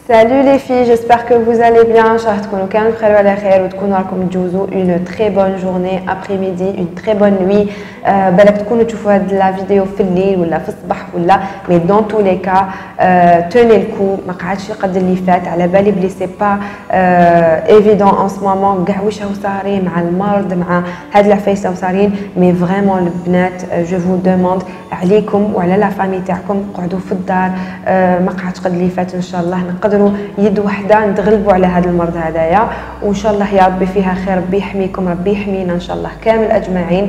Salut les filles, j'espère que vous allez bien. Une très bonne journée après-midi, une très bonne nuit. بالك تكونوا تشوفوا هاد la vidéo في الليل ولا في الصباح ولا mais dans tous les cas tenez le coup. ما قعدش يقد اللي فات على بالي بلي سي با évident en ce moment كاع واش راهو صارين مع المرض مع هاد العفايس راهو صارين مي فريمون البنات جو فو دوموند عليكم وعلى لا فامي تاعكم قعدوا في الدار ما قعدش قد اللي فات ان شاء الله نقدروا يد وحده نتغلبوا على هذا المرض هذايا وان شاء الله يا ربي فيها خير ربي يحميكم ربي يحمينا ان شاء الله كامل اجمعين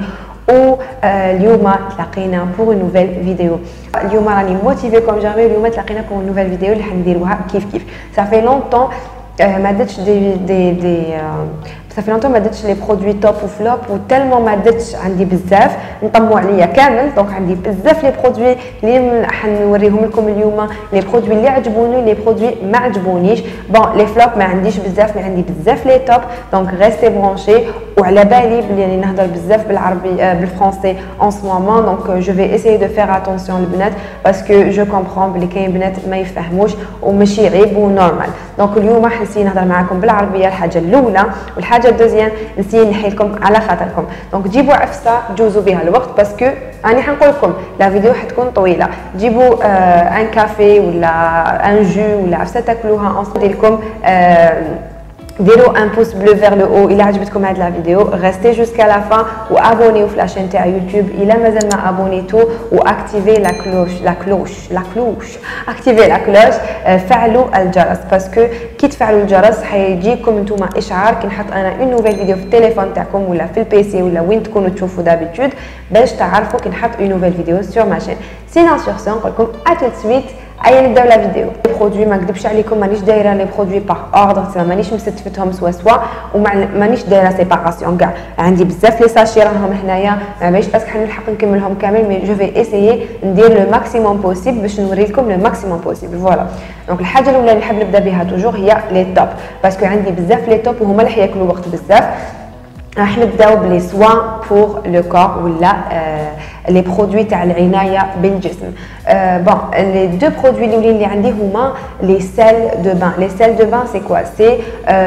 اليوم تلاقينا بور اون نوفيل فيديو اليوم راني موتيفي كوم جامي اليوم تلاقينا بور اون نوفيل فيديو اللي حنديروها كيف صافي لونطون ما درتش دي صافي لونطون ما درتش لي برودوي توب وفلوب وتالمون ما درتش عندي بزاف نطموا عليا كامل دونك عندي بزاف لي برودوي اللي حنوريهم لكم اليوم لي برودوي اللي عجبوني لي برودوي ما عجبونيش بون لي فلوب ما عنديش بزاف ما عندي بزاف لي توب دونك ريستي برونشي وعلى بالي بلي راني نهضر بزاف بالعربي بالفرنسي ان سو مومون دونك جو في اسيي دو فير اتونسيون البنات باسكو جو كومبرون بلي كاين بنات ما يفهموش وماشي عيب ونورمال دونك اليوم حنسي نهضر معكم بالعربيه الحاجه الاولى والحاجه الدوزيام نسي نحي لكم على خاطركم دونك جيبوا عفسه جوزوا بها الوقت باسكو راني حنقول لكم لا فيديو حتكون طويله جيبوا ان كافي ولا ان جو ولا عفسه تاكلوها اونص لكم ديروا ان بوس بلو فير لو او الى عجبتكم هاد لا فيديو ريستي جوسكا لا فان وابونيو في لاشين تاع يوتيوب الى مازال ما ابونيتو واكتيفي لا كلوش اكتيفي لا كلوش فعلوا الجرس باسكو كي تفعلوا الجرس حيجيكم نتوما اشعار كي نحط انا اون نوفيل فيديو في التليفون تاعكم ولا في البيسي ولا وين تكونوا تشوفوا دابيتود باش تعرفوا كي نحط اون نوفيل فيديو سور ماشين سينون سور سو نقول لكم ا تو سويت ايا نبداو لا فيديو برودوي ما نكذبش عليكم مانيش دايره لي برودوي باغ اوردر تما مانيش مستفتهم سوا ومانيش دايره سيباراسيون كاع عندي بزاف لي ساشي راهم هنايا ما باش باسكو حنلحق نكملهم كامل مي جو في اسيي ندير لو ماكسيموم بوسيبل باش نوري لكم لو ماكسيموم بوسيبل فوالا دونك الحاجه الاولى اللي نحب نبدا بها توجور هي لي توب باسكو عندي بزاف لي توب وهما اللي حياكلوا وقت بزاف راح نبداو بلي سوان بور لو كور ولا لي برودوي تاع العنايه بالجسم بون لي دو برودوي اللي عندي هما لي سيل دو بان لي سيل دو بان سي كوا سي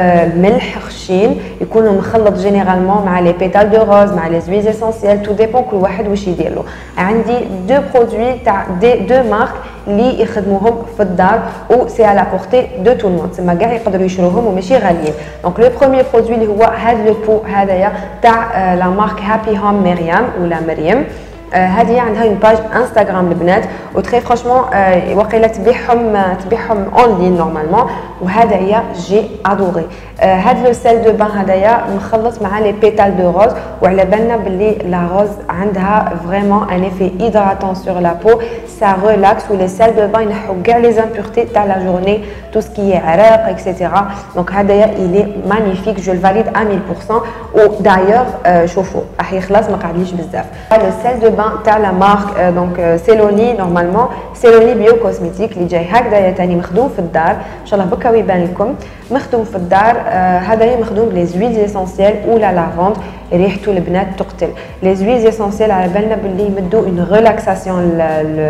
ملح خشين يكونوا مخلط جينيرالمون مع لي بيتال دو روز مع لي زويز اسونسيال تو ديبون كل واحد واش يدير له عندي دو برودوي تاع دو مارك اللي يخدموهم في الدار و سي على بورتي دو تو الموند تما كاع يقدروا يشروهم وماشي غاليين دونك لو بروميير برودوي اللي هو هذا لو بو هذايا تاع لا مارك هابي هوم مريم ولا مريم هذه عندها اون باج انستغرام البنات و تري فرانشمون وقيله تبيعهم اون لين نورمالمون وهذا هي جي ادوري هذا لو سيل دو بان هذايا مخلط مع لي بيتال دو روز وعلى بالنا باللي لا روز عندها فريمون ان ايفي هيدراتون سور لا بو سا ريلاكس و لي سيل دو بان ينحو كاع لي زامبورتي تاع لا جورني تو سكي عرق اكسيتيرا دونك هذايا الي مانيفيك جو الفاليد 100% و دايوغ شوفوا راح يخلص ما قعدليش بزاف لو سيل دو بان تاع لا مارك دونك سيلوني نورمالمون سيلوني بيو كوزميتيك اللي جاي هكذايا تاني مخدوم في الدار ان شاء الله بكا يبان لكم مخدوم في الدار هذايا مخدوم بلي زويز اسونسيال ولا لافوند ريحته البنات تقتل لي زويز اسونسيال على بالنا باللي يمدوا اون ريلاكساسيون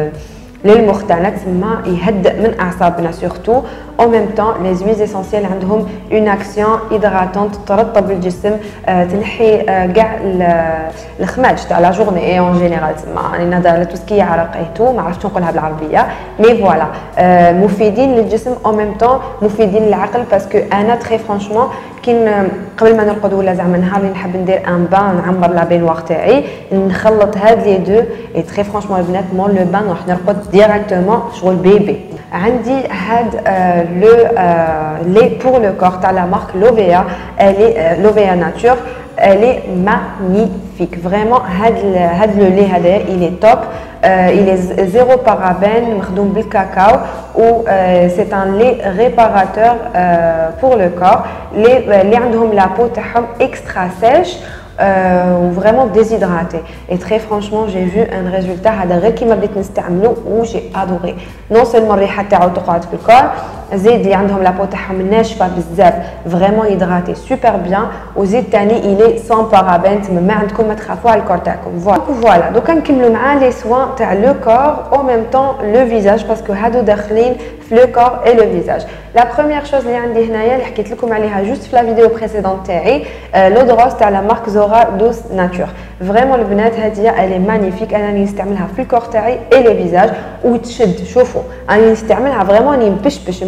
للمخ تاعنا تسمى يهدئ من اعصابنا سورتو او ميم طون لي زويز اسونسيال عندهم اون اكسيون هيدراتونت ترطب الجسم تنحي كاع الخماج تاع لا جورني اي اون جينيرال تسمى راني نهضر على توسكي عرق ايتو ما عرفتش نقولها بالعربيه مي فوالا مفيدين للجسم او ميم طون مفيدين للعقل باسكو انا تري فرانشمون كي قبل ما نرقد ولا زعما نهار اللي نحب ندير ان بان نعمر لا بينوار تاعي نخلط هاد لي دو اي تري فرانشمون البنات مون لو بان راح نرقد ديريكتومون شغل بيبي عندي هاد لو لي بور لو كور تاع لا مارك لوفيا لوفيا ناتور elle est magnifique vraiment هاد لو لي هذايا il est top il est zéro parabène مخدوم بالكاكاو و c'est un lait réparateur pour le corps اللي عندهم لا بو تاعهم اكسترا سيش ou vraiment déshydraté et très franchement j'ai vu un résultat هذا غير كيما بديت نستعملو و j'ai adoré non seulement الريحه تاعو تقعد في الكور زيد اللي عندهم لابو تاعهم ناشفه بزاف فريمون هيدراتي سوبر بيان. وزيد ثاني الي سون بارابين ما عندكم ما تخافوا على الكور تاعكم. فوالا دوكا نكملوا مع لي سوان تاع لو كور او ميم طون لو فيزاج باسكو هادو داخلين في لو كور اي لو فيزاج. لا بروميير شوز اللي عندي هنايا اللي حكيت لكم عليها جوست في لا فيديو بريسيدونت تاعي لو دروس تاع لا مارك زورا دوس ناتور. فريمون البنات هذه الي مانيفيك انا نستعملها في الكور تاعي اي لو فيزاج وتشد. شوفوا انا نستعملها فريمون نبشبش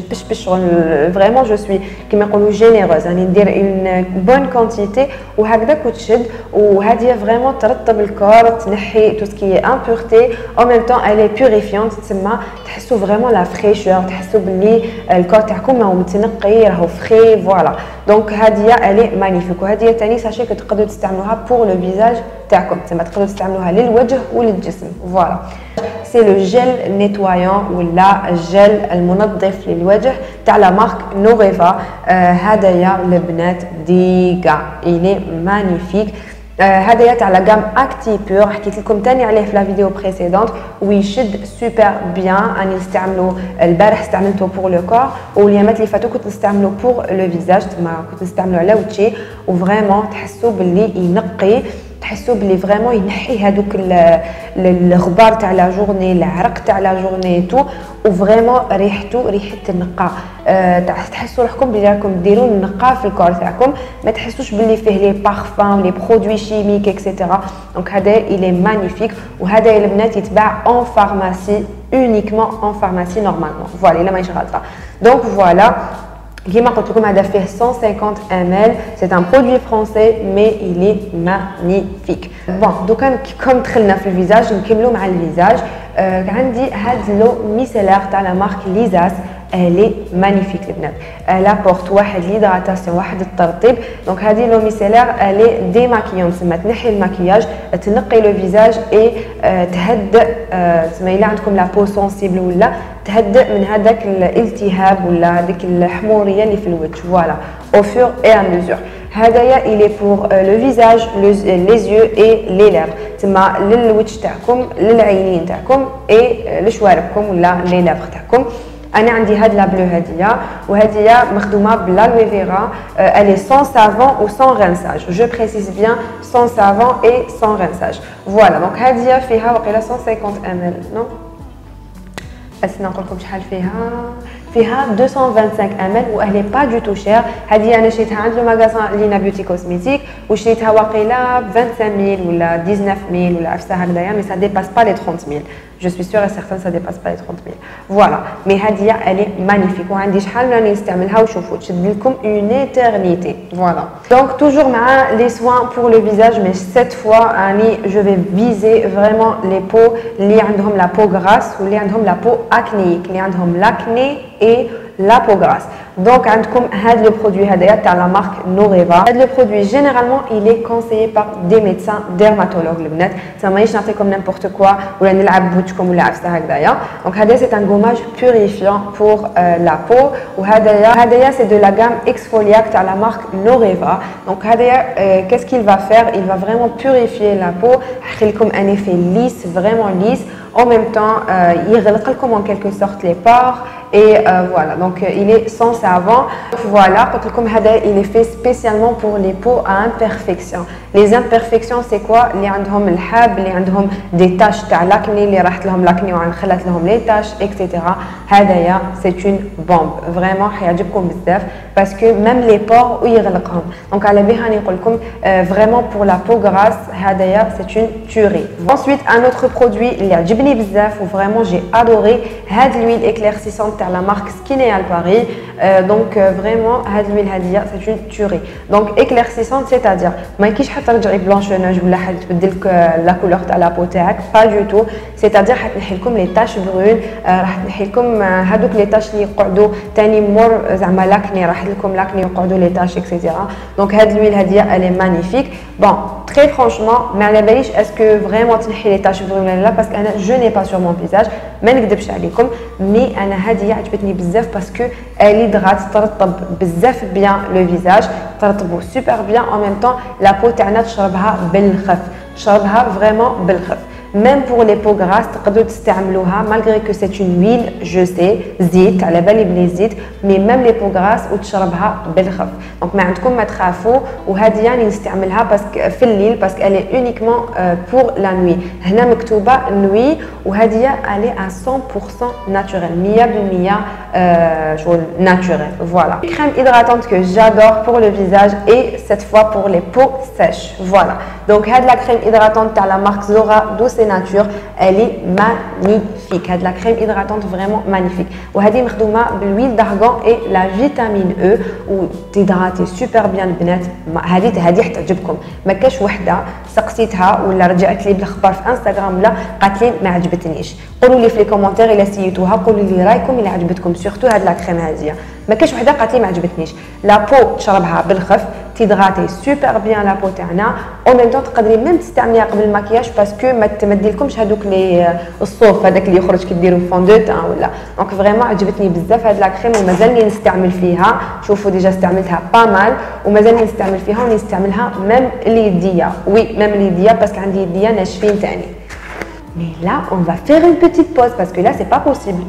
فريمون جو سوي كيما يقولوا جينيروز راني ندير اون بون كونتيتي وهكذاك وتشد. وهذه فريمون ترطب الكور تنحي تو سكي امبورتي او ميم طون الي بيوريفيونت تسمى تحسوا فريمون لا فريشور تحسوا باللي الكور تاعكم راهو متنقي راهو فري. فوالا دونك هذه الي مانيفيك. وهذه ثاني ساشي تقدروا تستعملوها بور لو فيزاج تاعكم تسمى تقدروا تستعملوها للوجه وللجسم. فوالا سي لو جيل نيتوايون ولا الجل المنظف للوجه تاع لا مارك نوريفا. هذايا البنات ديغا الي مانيفيك. هذايا تاع لا غام اكتي بور حكيت لكم ثاني عليه في لا فيديو بريسيدونت ويشد سوبر بيان. راني نستعملو البارح استعملته بور لو كور واليامات اللي فاتوا كنت نستعملو بور لو فيزاج تما كنت نستعملو على وجهي وفريمون تحسوا باللي ينقي تحسوا بلي فريمون ينحي هذوك الغبار تاع لا جورني العرق تاع لا جورني تو وفريمون ريحته ريحه النقاء. تحسوا روحكم بلي راكم ديروا النقاء في الكور تاعكم ما تحسوش بلي فيه لي بارفان لي برودوي شيميك اكسيتيرا. دونك هذا الي مانيفيك. وهذا البنات يتباع اون فارماسي اونيكمون اون فارماسي نورمالمون. فوالا الا مانيش غلطه. دونك فوالا كيما قلت لكم هذا فيه 150 ml. C'est un produit français mais il est magnifique. بون دوكا كم دخلنا في الفيزاج نكملوا مع الفيزاج. عندي هاد لو ميسيلير تاع لا مارك ليزاس الي مانيفيك البنات. لابورت واحد ليدراتاسيون واحد الترطيب. دونك هذه لو ميسيلير الي ديماكيون تسمى تنحي المكياج تنقي لو فيزاج اي تهدئ تسمى الا عندكم لا بو سونسيبل ولا تهدئ من هذاك الالتهاب ولا هذيك الحموريه اللي في الوجه. فوالا او فور اي ا ميزور. هذايا الي بور لو فيزاج لي زيو اي لي ليفر تما للوجه تاعكم للعينين تاعكم اي لشواربكم ولا لي ليفر تاعكم. انا عندي هاد لا بلو هاديه وهاديه مخدومه بالالوي فيرا الي سون سافون و سون رانساج. جو بريسيز بيان سون سافون اي سون رانساج. فوالا دونك هاديه فيها وقيله 150 ml نو بس نقول لكم شحال فيها 225 ml واهلي با دو تو شير. هذه انا شريتها عند لو ماغازان لينا بيوتي كوزميتيك وشريتها واقيله ب 25000 ولا 19000 ولا عفسه هكذايا مي سا ديباس با لي 30000. جو سوي سيغ سيغتان سا ديباس با لي 30000. فوالا مي هذه الي مانيفيك وعندي شحال راني نستعملها وشوفوا تشد لكم اون ايترنيتي. فوالا دونك توجور مع لي سوان بور لو فيزاج مي سيت فوا راني جو في فيزي فريمون لي بو اللي عندهم لا بو غراس واللي عندهم لا بو اكنيك اللي عندهم لاكني et la peau grasse. Donc عندكم هذا le produit هذايا تاع la marque Noreva. هذا le produit généralement il est conseillé par des médecins dermatologues البنات. مانيش نعطيكم n'importe quoi ولا نلعب بوجهكم ولا عفسه هكذايا. Donc هذا c'est un gommage purifiant pour la peau وهذايا c'est de la gamme exfoliaque تاع la marque Noreva. Donc هذايا qu'est-ce qu'il va faire? Il va vraiment purifier la peau. يخلي لكم un effet lisse vraiment lisse. En même temps, il réglera en quelque sorte les pores et voilà. Donc, il est sans savon. Voilà, il est fait spécialement pour les peaux à imperfection. Les imperfections, c'est quoi? Les عندهم الحب, les عندهم des taches تاع l'acné, les راحت لهم l'acné وعن خلت لهم les taches, etc. هذايا c'est une bombe. Vraiment, حيعجبكم بزاف parce que même les pores يغلقهم. Donc, على بها نقول لكم vraiment pour la peau grasse, هذايا c'est une tuerie. Ensuite, un autre produit اللي عجبني بزاف و vraiment j'ai adoré هاد l'huile éclaircissante تاع la marque Skineal Paris. Donc vraiment هاد l'huile هادية c'est une tuerie. Donc éclaircissante c'est-à-dire ما يكيش حتى ترجعي بلانشوناج ولا حد تبدلك لا كولور تاع لا بو تاعك با دو تو. c'est-à-dire حتنحي لكم لي تاش برون راح تنحي لكم هادوك لي تاش اللي يقعدوا تاني مور زعما لاكني راح لكم لاكني يقعدوا لي تاش اكسيتيرا. دونك هاد l'huile هادية elle est magnifique. Bon très franchement ما على باليش اسكو فريمون تنحي لي تاش برون ولا لا باسكو انا جو ني با سور مون فيزاج ما نكذبش عليكم مي انا هذه عجبتني بزاف باسكو ليدغات ترطب بزاف بيان لو فيزاج ترطبو سوبر بيان. ان ميم طون لا بو تاعنا تشربها بالخف تشربها فريمون بالخف. même pour les peaux grasses تقدروا تستعملوها malgré que c'est une huile je sais زيت على بالي بلي زيت mais même les peaux grasses وتشربها بالخف donc ما عندكم ما تخافوا وهذه يعني نستعملها باسكو في الليل باسكو elle est uniquement pour la nuit هنا مكتوبه nuit وهذه elle est à 100% naturelle 100% شغل naturel voilà crème hydratante que j'adore pour le visage et cette fois pour les peaux sèches voilà donc هاد la crème hydratante تاع la marque Zora Douce et Nature elle est magnifique هاد la crème hydratante vraiment magnifique وهذه مخدومه بالhuile d'argan et la vitamine E وتيدراتي سوبر بيان البنات هذه حتعجبكم ما كاش وحده سقسيتها ولا رجعت لي بالاخبار في انستغرام لا قالت لي ما عجبتنيش قولوا لي في لي كومونتير الا سيتوها قولوا لي رايكم الا عجبتكم سورتو هاد لا كريم هذه ما كاش وحده قالت لي ما عجبتنيش لا بو تشربها بالخف تيدغاتي سوبر بيان لا بو تاعنا او ميم طون تقدري ميم تستعمليها قبل الماكياج باسكو ما تمديلكمش هذوك لي الصوف هذاك اللي يخرج كديروا فون دو تان ولا دونك فريمون عجبتني بزاف هاد لا كريم ومازالني نستعمل فيها شوفوا ديجا استعملتها با مال ومازالني نستعمل فيها ونستعملها ميم اليديه وي ميم اليديه باسكو عندي يديه ناشفين تاني mais là on va faire une petite pause parce que là c'est pas possible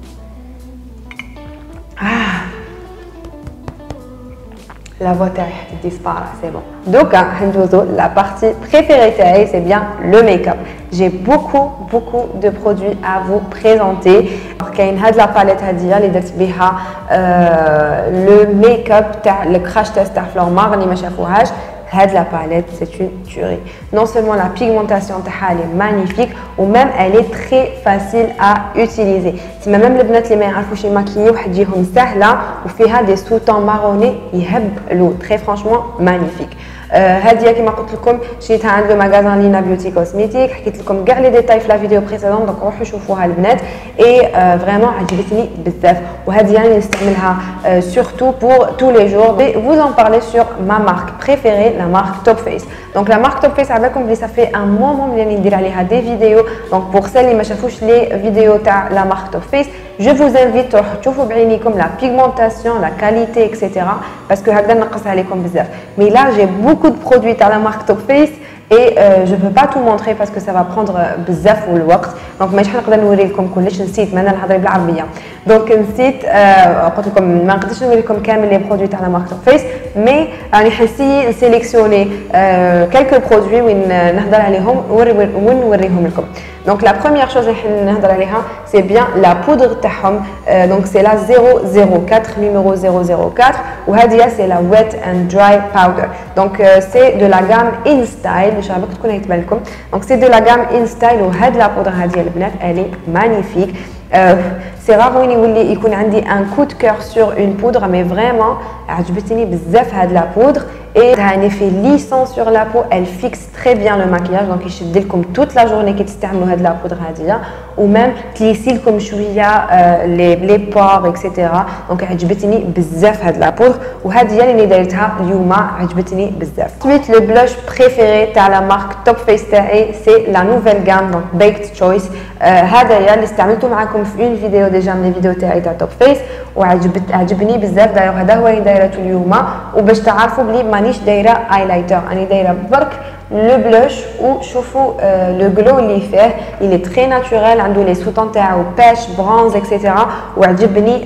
la voix disparaît, c'est bon. Donc, la partie préférée, c'est bien le make-up. J'ai beaucoup de produits à vous présenter. Il y a la palette le make-up, le crash test de Flormar, la palette, c'est une tuerie. Non seulement la pigmentation elle est magnifique, ou même elle est très facile à utiliser. Si même les bnat les يعرفوش يماكيو حتجيهم سهله وفيها des sous-tons marronnés يهبلوا très franchement magnifique. هذه كما قلت لكم شريتها عند لو ماغازان لينا بيوتي كوزميتيك حكيت لكم كاع لي ديتاي في لا فيديو بريسيدون دونك روحوا شوفوها البنات اي فريمون عجبتني بزاف وهذه يعني نستعملها surtout pour tous les jours et vous en parler sur ma marque préférée la marque Top Face donc la marque Top Face عبالكم بلي ça fait un moment ملي ندير عليها des vidéos donc pour celles اللي ما شافوش لي فيديو تاع la marque Top Face je vous invite تروحوا تشوفوا بعينيكم la pigmentation la qualité etc parce que هكذا نقص عليكم بزاف mais là j'ai beaucoup de produits à la marque Top Face et je ne peux pas tout montrer parce que ça va prendre بزاف الوقت donc ماشي حنقدر نوري لكم كلش نسيت ما انا نهضر بالعربيه دونك نسيت قلت لكم ما نقدرش نوري لكم كامل لي برودوي تاع لا مارك توب فيس مي راني حنسي نسيليكسيوني كلكو برودوي وين نهضر عليهم ونوريهم لكم donc la première chose اللي نهضر عليها c'est bien la poudre تاعهم donc c'est la 004 numéro 004 وهذه c'est la wet and dry powder donc c'est de la gamme InStyle باش عباك تكون يتبان لكم donc c'est de la gamme InStyle وهاد la poudre هذه البنات elle est magnifique c'est rare وين يولي يكون عندي un coup de cœur sur une poudre mais vraiment عجبتني بزاف هاد la poudre et ça a un effet lissant sur la peau elle fixe très bien le maquillage donc يشد لكم toute la journée كي تستعملوا هاد la poudre هذه ou même تليسي لكم شويه les pores etc donc عجبتني بزاف هاد la poudre وهذه هي اللي دايرتها اليوم عجبتني بزاف. Ensuite le blush préféré تاع la marque Top Face تاعي c'est la nouvelle gamme donc Baked Choice هذا هي اللي استعملته معكم في une vidéo déjà من الفيديو تاعي تاع Top Face وعجبني بزاف داير هذا هو اللي دايرته اليوم وباش تعرفوا بلي مانيش دايره ايلايتر راني دايره برك لو بلوش وشوفوا لو غلو اللي فيه il est très naturel عنده لي سوتون تاعو باش برونز اكسيتيرا وعجبني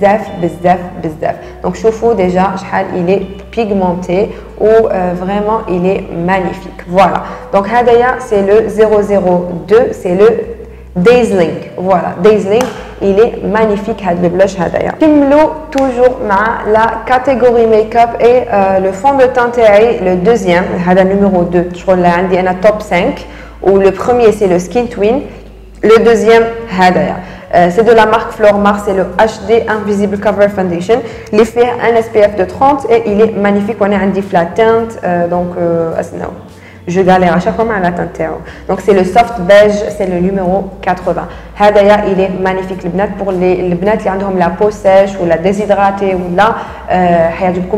بزاف دونك شوفوا ديجا شحال il est pigmenté ou vraiment il est magnifique voilà donc هذايا c'est le 002 c'est le Dazzling voilà Dazzling il est magnifique هذا البلوش هذايا كملوا toujours مع la catégorie make-up et le fond de teint تاعي le deuxième هذا numéro 2 شغل عندي انا top 5 ou le premier c'est le Skin Twin le deuxième هذايا c'est de la marque Flormar c'est le HD Invisible Cover Foundation اللي فيه un SPF de 30 et il est magnifique وانا عندي flat teint donc اسناو je galère à chaque fois à la teinte. Donc c'est le soft beige, c'est le numéro 80. هذايا il est magnifique البنات pour les بنات اللي عندهم la peau sèche ou la déshydratée ou là حيعجبكم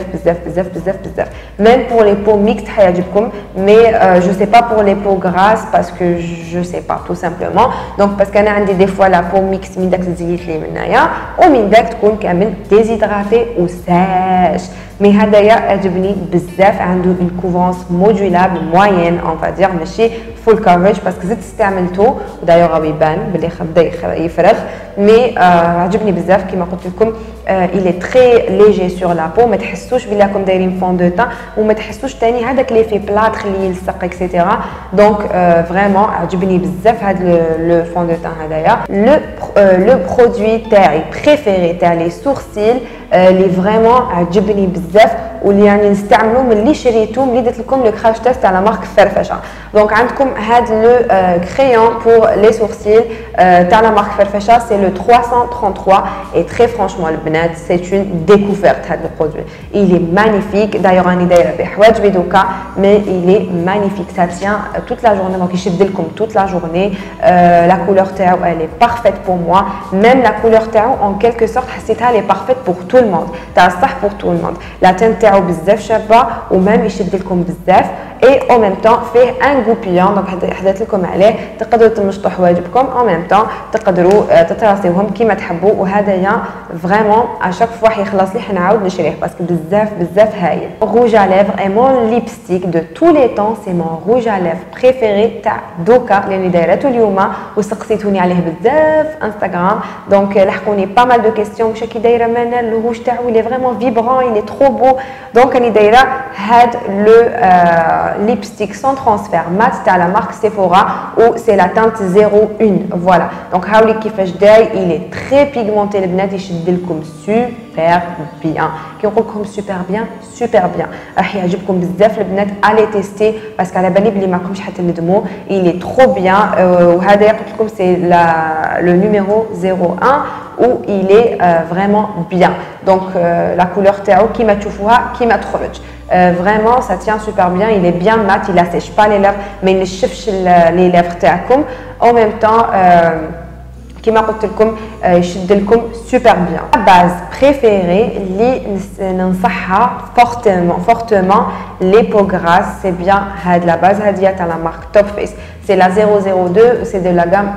بزاف. Même pour les peaux mixtes حيعجبكم mais je sais pas pour les peaux grasses parce que je sais pas tout simplement. Donc parce qu'أنا عندي des fois la peau mixte من داك الزيت اللي منايا ومن داك تكون كامل déshydratée ou sèche. Mais هذايا عجبني بزاف عنده une couvrance modulable moyenne on va dire ماشي فول كفرج باسكو زدت استعملته ودايوغ غادي يبان بلي بدا يفرغ مي عجبني بزاف كيما قلت لكم il est très léger sur la peau ما تحسوش بلي راكم دايرين فون دو تان وما تحسوش ثاني هذاك لي في بلاط خليه يلصق اكسيتيرا دونك فريمون عجبني بزاف هذا لو فون دو تان هذايا لو برودوي تاعي بريفيري تاع لي سورسيل اللي فريمون عجبني بزاف واللي يعني نستعملو ملي شريتو ملي درت لكم لو كراش تيست على مارك فرفشه دونك عندكم هذا لو كريون بور لي سورسيل تاع لا مارك فرفشه سي لو 333 et très franchement البنات c'est une découverte هذا البرودوي il est magnifique d'ailleurs راني دايره به حوايج دوكا mais il est magnifique ça tient toute la journée دونك يشد لكم toute la journée la couleur تاعو elle est parfaite pour moi même la couleur تاعو en quelque sorte حسيتها elle est parfaite pour tout le monde تاع صح pour tout le monde la teinte تاعو بزاف شابه ومام يشد لكم بزاف et en même temps فيه ان غوبيون دونك حدثت لكم عليه تقدروا تمشطوا حوايجكم en même temps تقدروا تتراصيوهم كيما تحبوا وهذايا فريمون اشاك فوا يخلص لي حنعاود نشريه باسكو بزاف هايل rouge à lèvres et mon lipstick de tous les temps c'est mon rouge à lèvres préféré تاع دوكا اللي دايرته اليوم وسقسيتوني عليه بزاف انستغرام دونك لحقوني با مال دو كيستيون واش كي دايره مانا لو روج تاعو il est vraiment vibrant il est trop beau دونك راني دايره هاد لو lipstick sans transfert mat تاع la marque Sephora ou c'est la teinte 01 voilà donc هاولي كيفاش داي il est très pigmenté البنات يشد لكم super bien كي نقول لكم super bien راح يعجبكم بزاف البنات الي تيستي باسكو على بالي بلي ماكمش حتى ندموا il est trop bien وهذا قلت لكم c'est le numéro 01 où il est vraiment bien donc la couleur تاعو كيما تشوفوها كيما تخرج vraiment ça tient super bien il est bien mat il assèche pas les lèvres mais il ne ينشفش les lèvres تاعكم en même temps كما قلت لكم يشد لكم سوبر بيان. La base préférée اللي ننصحها fortement les peaux grasses c'est bien هاد la base هادية تاع la marque Top Face. C'est la 002 c'est de la gamme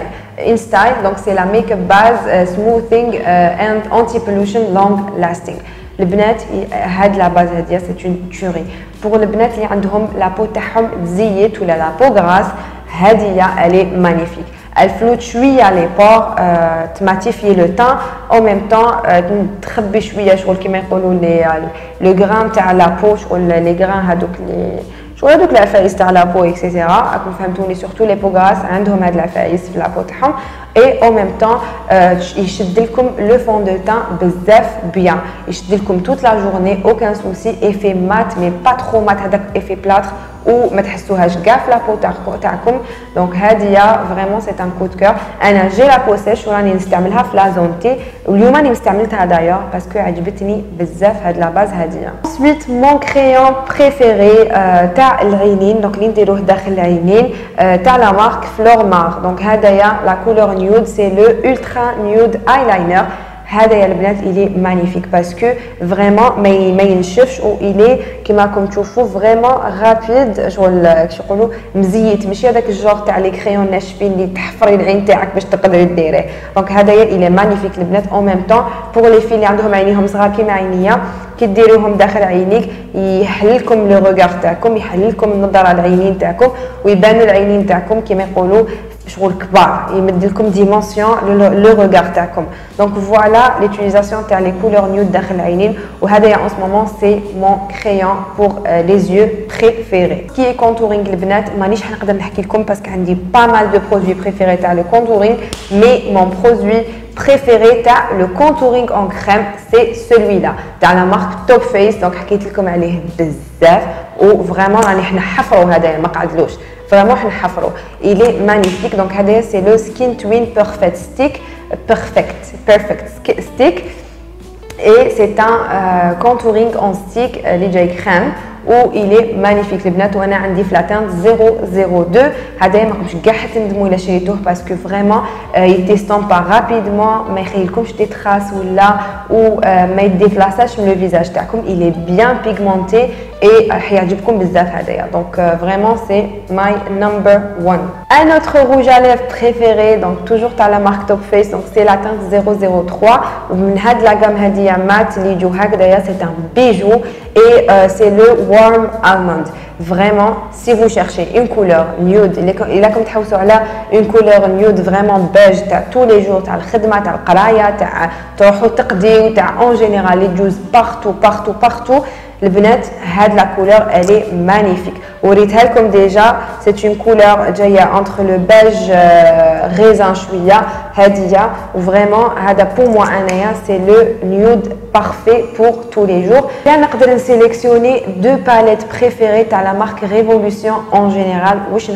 InStyle donc c'est la make-up base smoothing and anti-pollution long lasting. البنات هاد لا باز هادية c'est une tuerie. pour البنات اللي عندهم la peau تاعهم تزيت ولا la peau grasse هادية elle est magnifique. Elle floute شويه لي بور تماتيفي لو تان او ميم طون تخبي شويه شغل كيما يقولوا لي غران تاع لا بو شغل لي غران هذوك لي شغل هذوك العفايس تاع لا بو اكسيتيرا راكم فهمتوني سورتو لي بو غراس عندهم هاد العفايس في لا بو تاعهم اي او ميم طون يشد لكم لو فون دو تان بزاف بيان يشد لكم توت لا جورني اوكان سوسي ايفي مات مي با ترو مات هذاك ايفي بلاتر وما تحسوهاش كاع في لابو تاعكم دونك هاديه فريمون سي ان كو دو كور انا جي لابو سيش وراني نستعملها في لا زون تي واليوم راني استعملتها دايوغ باسكو عجبتني بزاف هاد لا باز هاديه. ensuite مون كريون بريفيري تاع العينين دونك اللي نديروه داخل العينين تاع لا مارك فلور مار دونك هدايا لا كولور نيود سي لو الترا نيود ايلاينر هذا يا البنات il est magnifique parce que vraiment ما ينشفش و il est كما راكم تشوفوا vraiment rapide شغل كيش يقولوا مزيت ماشي هذاك الجور تاع لي كريون ناشفين اللي تحفري العين تاعك باش تقدري ديريه دونك هذايا il est magnifique البنات en même temps pour les filles اللي عندهم عينيهم صغار كيما عينيا كي ديريهم داخل عينيك يحل لكم لو ريغار تاعكم يحل لكم النظره العينين تاعكم ويبانوا العينين تاعكم كيما يقولوا شغل كبار يمد لكم ديمونسيون لو ريغار تاعكم دونك فوالا ليوتيليزاسيون تاع لي كولور نيود داخل العينين وهذا ان سو مومون سي مون كريون بور لي زيو بريفيري كي كونتورينغ البنات مانيش حنقدر نحكي لكم باسكو عندي با مال دو برودوي بريفيري تاع لو كونتورينغ مي مون برودوي préféré تاع le contouring en crème c'est celui-là تاع la marque Top Face donc حكيت لكم عليه بزاف و فريمون راني حنا حفروا هذايا ما قعدلوش فريمون حنا حفروا il est magnifique donc هذايا c'est le Skin Twin Perfect Stick perfect stick et c'est un contouring en stick اللي جاي crème و il est magnifique البنات وانا عندي في لاتانت 002 هذايا ما راكمش كاع تندموا الا شريتوه باسكو فريمون يتيستون با رابيدمون ما يخليلكمش دي تراس ولا و ما يديفلاساش من لو فيزاج تاعكم il est bien pigmenté et راح يعجبكم بزاف هذايا donc vraiment c'est my number one. Un autre rouge à lèvres préféré donc toujours تاع la marque Top Face donc c'est la teinte 003 ومن هاد لا غام هادية مات اللي يجو هكذايا c'est un bijou et c'est le Warm Almond. vraiment si vous cherchez une couleur nude الا كنتم تحوسوا على une couleur nude vraiment beige تاع tous les jours تاع الخدمه تاع القرايه تاع تروحوا تقضيو تاع en général les جوز partout البنات هاد لا كولور elle est magnifique وريتها لكم déjà c'est une couleur جايه entre le beige raisin شويه هاديه وفريمون هذا pour moi انايا c'est le nude parfait pour tous les jours là نقدر نسيليكسيوني deux palettes préférées تاع la marque Révolution en général واش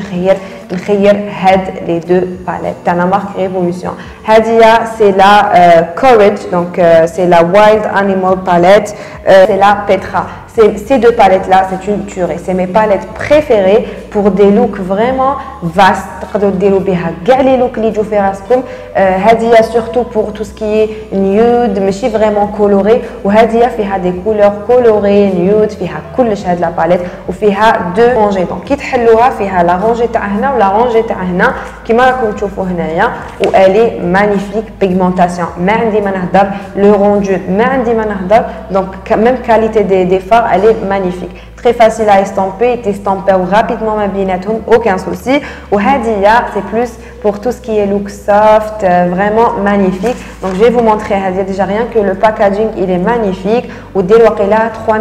نخير هاد les deux palettes تاع la marque Révolution هاديه c'est la Courage donc c'est la Wild Animal palette c'est la Petra. Ces deux palettes là c'est une tuerie, c'est mes palettes préférées pour des looks vraiment vastes تقدروا ديروا بها كاع لي لوك اللي يجوا في راسكم هذه surtout pour tout ce qui est nude ماشي vraiment coloré وهذه فيها des couleurs colorées nude فيها كلش هاد لا باليت وفيها دو رونجي دونك كي تحلوها فيها لا رونجي تاع هنا ولا رونجي تاع هنا كيما راكم تشوفوا هنايا والي مانيفيك بيغمونطاسيون ما عندي ما نهضر لو روندو ما عندي ما نهضر دونك ميم كاليتي دي فار elle est magnifique très facile à estamper t'estampes rapidement ma بيناتهم aucun souci وهذه c'est plus pour tout ce qui est look soft vraiment magnifique donc je vais vous montrer هذه déjà rien que le packaging il est magnifique ودير واقيلا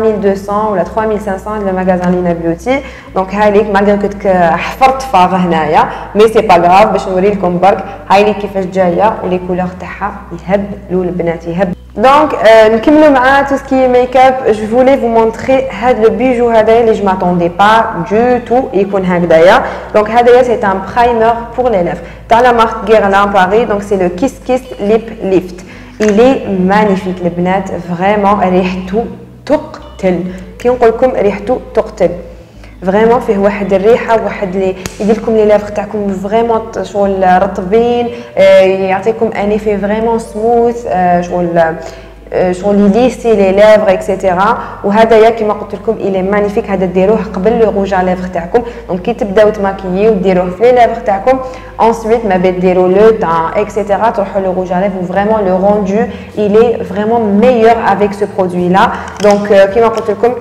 3200 ولا 3500 le magasin Lina Beauty donc هايليك malgré que حفرت فاغ هنايا mais c'est pas grave باش نوري لكم برك هايليك كيفاش جايه ولي كولور تاعها يهبلوا البنات يهبلوا donc نكملوا مع tout ce qui est make-up je voulais vous montrer هذا le bijou هذا اللي je m'attendais pas du tout يكون هكذايا donc هذايا c'est un primer pour les lèvres تاع la marque Guerlain Paris donc c'est le Kiss Kiss Lip Lift il est magnifique البنات vraiment ريحته تقتل كي نقول لكم ريحته تقتل فريمون فيه واحد الريحه واحد اللي يدير لكم لي لافغ تاعكم فريمون شغل رطبين يعطيكم ان ايفي فريمون سموث شغل يليسي لي لافغ اكسيتيرا وهذايا كيما قلت لكم الي مانيفيك هذا ديروه قبل لو روج على لافغ تاعكم دونك كي تبداو تماكيو ديروه في لي لافغ تاعكم ensuite ما بين ديروا لو تاع اكسيتيرا تروحوا لو روج على لافغ فريمون لو روندو il est vraiment meilleur avec ce produit là donc كيما قلت لكم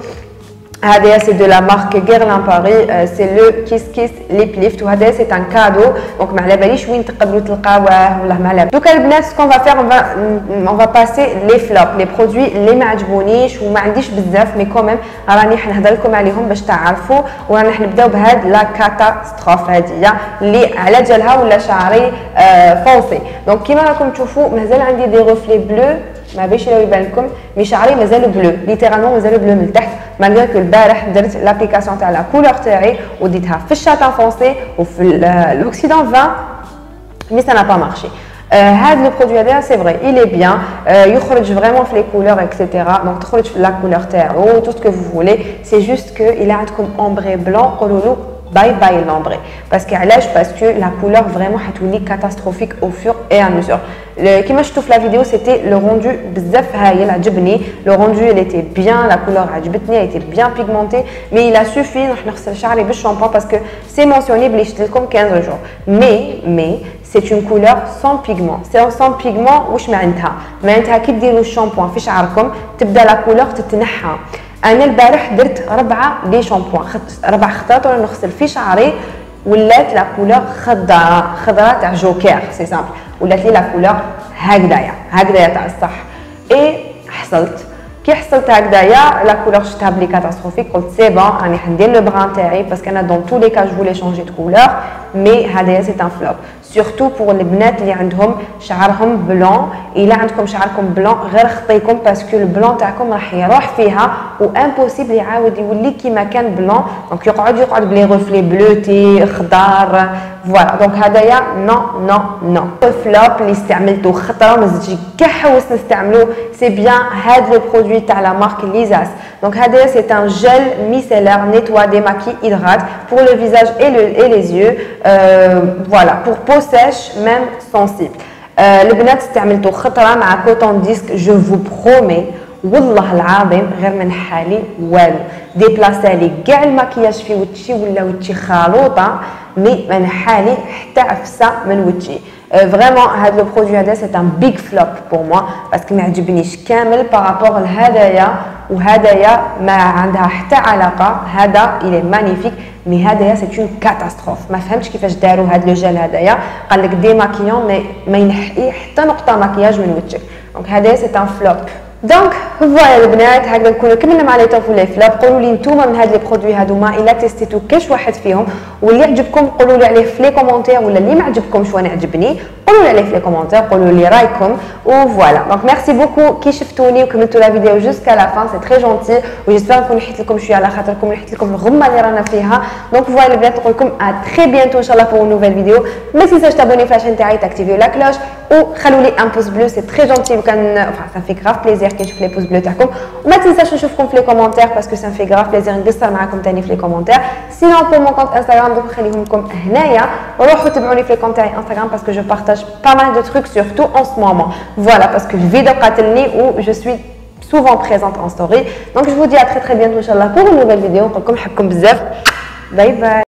هذا c'est de la marque Guerlain Paris c'est le Kiss Kiss Lip Lift وهذا c'est un cadeau donc ما على باليش وين تقدروا تلقاوه والله ما على بالي دوكا البنات ce qu'on va faire on va passer les flops les produits اللي ما عجبونيش وما عنديش بزاف مي كوميم راني حنهضر لكم عليهم باش تعرفوا وراني حنبداو بهاد لا كاتاستروف هذه اللي على جالها ولا شعري فونسي دونك كيما راكم تشوفوا مازال عندي دي غوفلي بلو ما باش يبان لكم مي شعري مازال بلو ليترالمون مازال بلو من تحت malgré que البارح درت لابليكاسيون تاع لا كولور تاعي وديتها في الشاتان فونسي وفي الاوكسيدون 20 مي سا نا با مارشي هذا لو برودوي هذا سي فري il est bien يخرج فريمون في لي كولور اكسيتيرا دونك تخرج في لا كولور تاعو tout ce que vous voulez c'est juste que il a عندكم ombré blanc قولوا له باي باي لامبري باسكو علاش باسكو لا كولور فريمون حتولي كاتاستروفيك او فور اي ا ميزور كيما شفتوا في لا فيديو سيتي لو روندو بزاف هايل عجبني لو روندو il était bien la couleur عجبتني elle était bien pigmentée mais il a suffi نروح نغسل شعري بالشامبو باسكو سي مونسيوني بلي شفت لكم 15 jours mais c'est une couleur sans pigment sans pigment واش معناتها كي ديروا الشامبو في شعركم تبدا لا كولور تتنحى انا البارح درت 4 لي شامبوان 4 خطرات وانا نغسل في شعري ولات لا كولور خضراء تاع جوكير سي سامبل ولات لي لا كولور هكذايا تاع الصح اي حصلت كي حصلت هكذايا لا كولور شفتها بلي كاتاستروفيك قلت سي بون راني حندير لو بران تاعي باسكو انا دون تو لي كا جو فولي شونجي دو كولور مي هذايا سي ان فلوب سورتو بور البنات اللي عندهم شعرهم بلون الا عندكم شعركم بلون غير خطيكم باسكو البلون تاعكم راح يروح فيها وامبوسيبل يعاود يولي كيما كان بلون دونك يقعد بلي غوفلي بلوتي خضار فوالا دونك هذايا نو الفلوب اللي استعملته خطره ما زدتش كاع حوس نستعملو سي بيان هاد لو برودوي تاع لا مارك ليزاس دونك هذايا سي ان جل ميسيلر نيتوا ديماكي هيدرات بور لو فيزاج et les yeux voilà pour peau sèche même sensible البنات استعملته خطره مع كوتون ديسك جو فو برومي والله العظيم غير من حالي والو ديبلاسا لي كاع الماكياج في وجهي ولا وجهي خلوطه مي من حالي حتى عفسه من وجهي Vraiment هذا le produit هذا c'est un big flop pour moi parce que ما عجبنيش كامل par rapport لهدايا وهدايا ما عندها حتى علاقه. هذا il est magnifique mais هدايا c'est une catastrophe. ما فهمتش كيفاش داروا هذا لو جel هدايا. قال لك ديماكيون ما ينحي حتى نقطه مكياج من وجهك. دونك هدايا c'est un flop. دونك فوالا البنات هكذا نكونوا كملنا مع لي توب ولي فلاب. قولوا لي نتوما من هاد لي برودوي هادوما الا تيستيتو كاش واحد فيهم واللي عجبكم قولوا لي عليه في لي كومونتير ولا اللي ما عجبكمش وانا عجبني قولوا لي عليه في لي كومونتير قولوا لي رايكم وفوالا. دونك ميرسي بوكو كي شفتوني وكملتوا لا فيديو جوسكا لا فان سي تري جونتي وجيسبر نكون لحقت لكم شويه على خاطركم لحقت لكم الغمه اللي رانا فيها. دونك فوالا البنات نقول لكم ا تري بيانتو ان شاء الله فور نوفيل فيديو. ما تنساوش تابوني في لاشين تاعي تاكتيفيو لا كلوش وخلوا لي ان بوس بلو سي تري جونتي وكان ça fait grave plaisir كي نشوف لي بوس بلو تاعكم. وما تنساوش نشوفكم في لي كومونتير باسكو ça me fait grave plaisir نقصر معاكم تاني في لي كومونتير. سينون بور مون كونت انستغرام دوك نخليهم لكم هنايا وروحوا تبعوني في لي كونت تاعي انستغرام باسكو جو بارطاج pas mal de trucs surtout en ce moment. Voilà parce que le vidéo قاتلني où je suis souvent présente en story. Donc je vous dis à très bientôt inchallah pour une nouvelle vidéo. نقولكم نحبكم بزاف. باي باي.